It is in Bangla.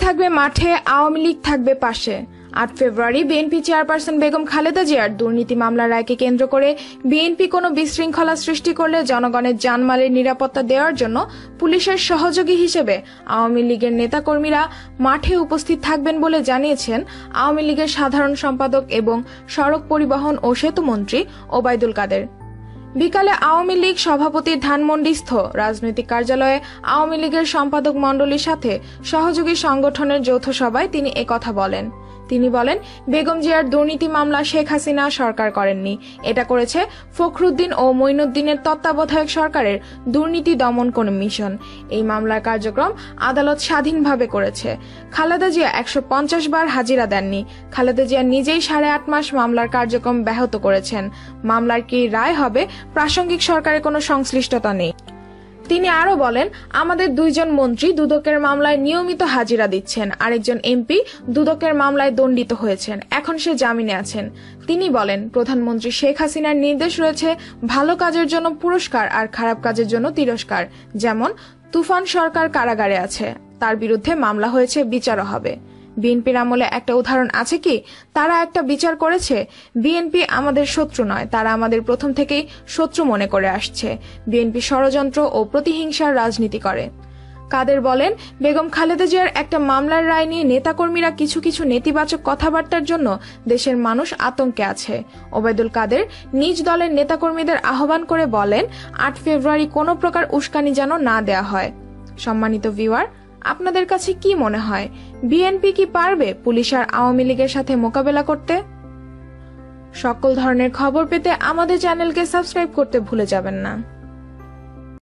থাকবে মাঠে, আওয়ামী লীগ থাকবে পাশে। ৮ ফেব্রুয়ারি বিএনপি চেয়ারপারসন বেগম খালেদা জিয়ার দুর্নীতি মামলার রায়কে কেন্দ্র করে বিএনপি কোনো বিশৃঙ্খলা সৃষ্টি করলে জনগণের জানমালের নিরাপত্তা দেওয়ার জন্য পুলিশের সহযোগী হিসেবে আওয়ামী লীগের নেতাকর্মীরা মাঠে উপস্থিত থাকবেন বলে জানিয়েছেন আওয়ামী লীগের সাধারণ সম্পাদক এবং সড়ক পরিবহন ও সেতুমন্ত্রী ওবায়দুল কাদের। বিকালে আওয়ামী লীগ সভাপতির ধানমন্ডিস্থ রাজনৈতিক কার্যালয়ে আওয়ামী লীগের সম্পাদক মণ্ডলীর সাথে সহযোগী সংগঠনের যৌথ সভায় তিনি একথা বলেন। তিনি বলেন, বেগম জিয়ার দুর্নীতি মামলা শেখ হাসিনা সরকার করেননি, এটা করেছে ফখরুদ্দিন ও মঈনুদ্দিনের তত্ত্বাবধায়ক সরকারের দুর্নীতি দমন কমিশন। এই মামলার কার্যক্রম আদালত স্বাধীনভাবে করেছে। খালেদা জিয়া ১৫০ বার হাজিরা দেননি। খালেদা জিয়া নিজেই 8.5 মাস মামলার কার্যক্রম ব্যাহত করেছেন। মামলার কি রায় হবে প্রাসঙ্গিক সরকারের কোনো সংশ্লিষ্টতা নেই। তিনি আরো বলেন, আমাদের 2 জন মন্ত্রী দুদকের মামলায় নিয়মিত হাজিরা দিচ্ছেন, আরেকজন এমপি দুদকের মামলায় দণ্ডিত হয়েছেন, এখন সে জামিনে আছেন। তিনি বলেন, প্রধানমন্ত্রী শেখ হাসিনার নির্দেশ রয়েছে ভালো কাজের জন্য পুরস্কার আর খারাপ কাজের জন্য তিরস্কার। যেমন তুফান সরকার কারাগারে আছে, তার বিরুদ্ধে মামলা হয়েছে, বিচারও হবে। বিএনপির আমলে একটা উদাহরণ আছে কি? তারা একটা বিচার করেছে। বিএনপি আমাদের শত্রু নয়, তারা আমাদের প্রথম থেকেই শত্রু মনে করে আসছে। বিএনপি ষড়যন্ত্র ও প্রতিহিংসার রাজনীতি করে। কাদের বলেন, বেগম খালেদা জিয়ার একটা মামলার রায় নিয়ে নেতাকর্মীরা কিছু নেতিবাচক কথাবার্তার জন্য দেশের মানুষ আতঙ্কে আছে। ওবায়দুল কাদের নিজ দলের নেতাকর্মীদের আহ্বান করে বলেন, ৮ ফেব্রুয়ারি কোনো প্রকার উস্কানি যেন না দেয়া হয়। সম্মানিত ভিউয়ার, আপনাদের কাছে কি মনে হয়, বিএনপি কি পারবে পুলিশ আর আওয়ামী লীগের সাথে মোকাবেলা করতে? সকল ধরনের খবর পেতে আমাদের চ্যানেলকে সাবস্ক্রাইব করতে ভুলে যাবেন না।